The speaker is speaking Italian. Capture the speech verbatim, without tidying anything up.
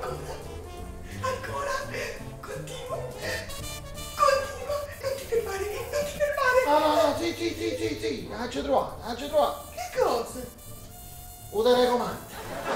Ancora. Ancora. Continua. Continua. Non ti fermare, non ti fermare. No, no, no, sì, sì, sì, sì, sì. Non ci trovato, non ci trovato. Che cosa? O telecomando.